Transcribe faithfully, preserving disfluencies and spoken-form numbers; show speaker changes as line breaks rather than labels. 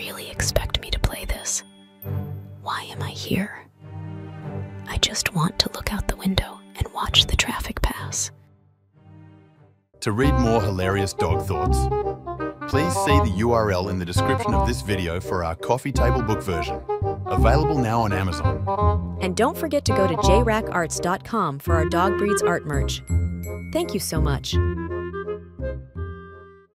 really expect me to play this? Why am I here? I just want to look out the window and watch the traffic pass.
To read more hilarious dog thoughts, please see the U R L in the description of this video for our coffee table book version. Available now on Amazon.
And don't forget to go to J R A K arts dot com for our dog breeds art merch. Thank you so much.